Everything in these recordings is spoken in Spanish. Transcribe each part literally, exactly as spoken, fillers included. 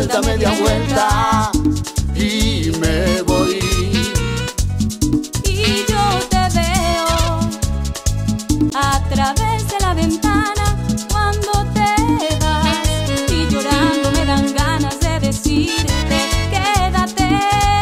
vuelta, media vuelta y me voy. Y yo te veo a través de la ventana cuando te vas, y llorando me dan ganas de decirte quédate,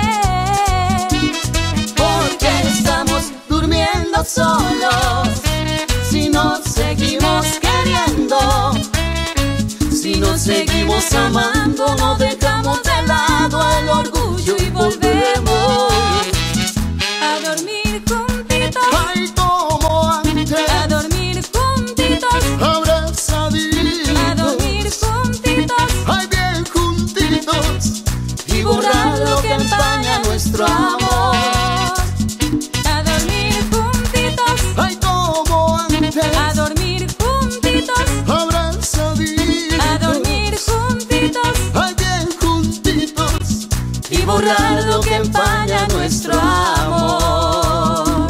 Porque estamos durmiendo solos, si nos seguimos queriendo, si nos seguimos amando, no dejamos de lado el orgullo y volvemos a dormir juntitos, ay como antes, a dormir juntitos, abrazaditos, a dormir juntitos, ay bien juntitos, y borrar lo que empaña nuestro amor. a dormir juntitos, Ay como antes, a dormir juntitos, abrazaditos, a dormir juntitos, ay bien juntitos, y borrar lo que empaña nuestro amor.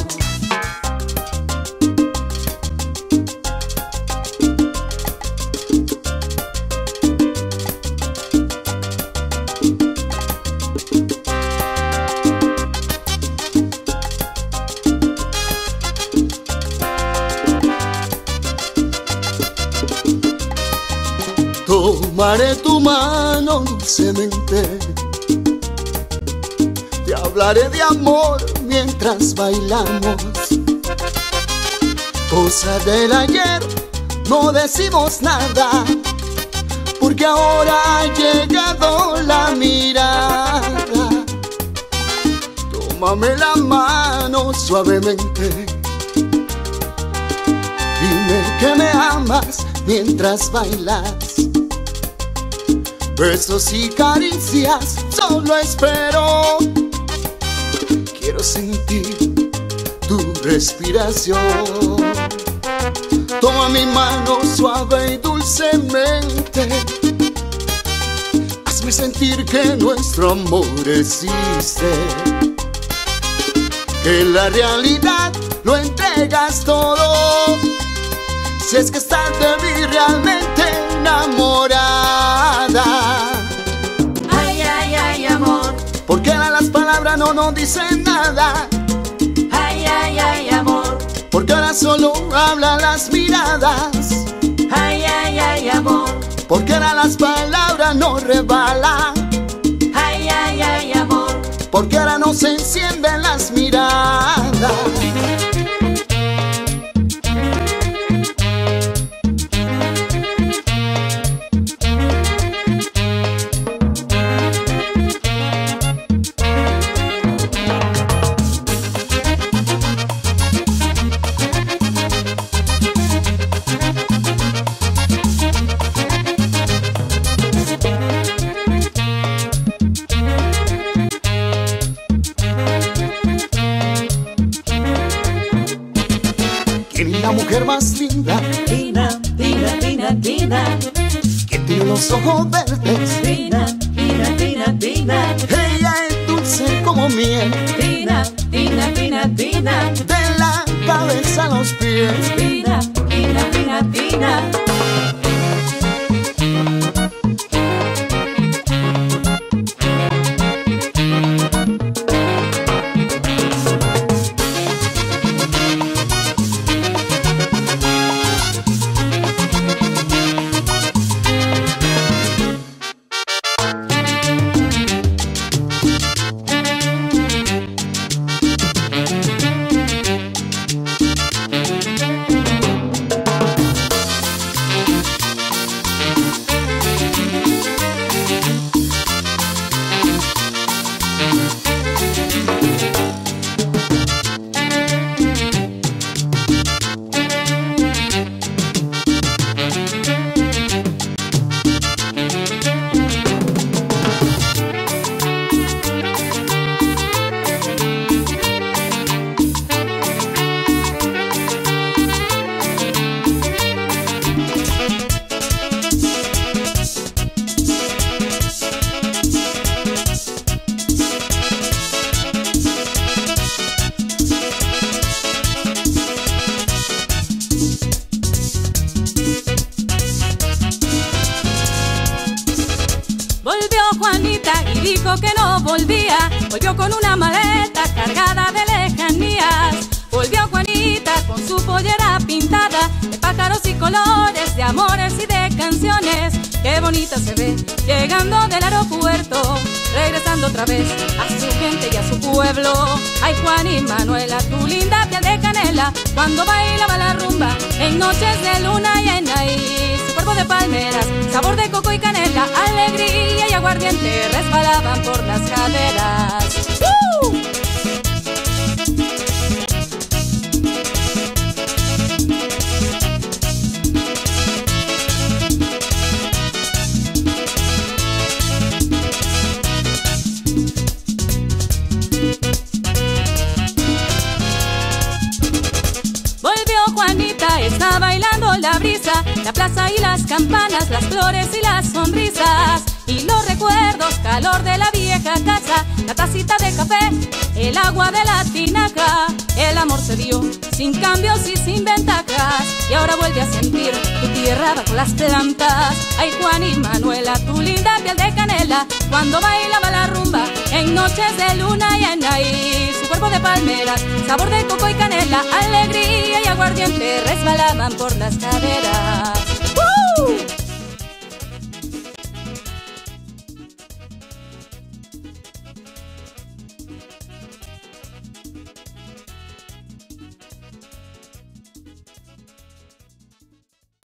Tomaré tu mano dulcemente, te hablaré de amor mientras bailamos. Cosas del ayer no decimos nada, porque ahora ha llegado la mirada. Tómame la mano suavemente, dime que me amas mientras bailas. Besos y caricias solo espero, quiero sentir tu respiración. Toma mi mano suave y dulcemente, hazme sentir que nuestro amor existe, que la realidad lo entregas todo, si es que estás de mí realmente enamorada. ay, ay, ay, amor, Porque ahora las palabras no nos dicen nada, ay, ay, ay, amor, porque ahora solo hablan las miradas, ay, ay, ay, amor, porque ahora las palabras no rebalan, ay, ay, ay, amor, porque ahora no se encienden las miradas. ¿Quién es la mujer más linda? Tina, Tina, Tina, Tina, Que tiene los ojos verdes, Tina, Tina, Tina, Tina, ella es dulce como miel, Tina, Tina, Tina, Tina, de la cabeza a los pies. Tina, Tina, Tina, Tina. Volvió Juanita y dijo que no volvía. Volvió con una maleta cargada de lejanías. Volvió Juanita con su pollera pintada de pájaros y colores, de amores y de canciones. Qué bonita se ve llegando del aeropuerto, regresando otra vez a su gente y a su pueblo. Ay, Juan y Manuela, tu linda piel de canela, cuando bailaba la rumba en noches de luna llena. Y su cuerpo de palmeras, sabor de coco y canela, alegría y aguardiente resbalaban por las caderas. ¡Uh! Está bailando la brisa, la plaza y las campanas, las flores y las sonrisas y los recuerdos, calor de la vieja casa, la tacita de café, el agua de la tinaja. El amor se dio sin cambios y sin ventajas, y ahora vuelve a sentir tu tierra bajo las plantas. Ay, Juan y Manuela, tu linda piel de canela, cuando bailaba la rumba en noches de luna llena. Y su cuerpo de palmeras, sabor de coco y canela, alegría y aguardiente resbalaban por las caderas.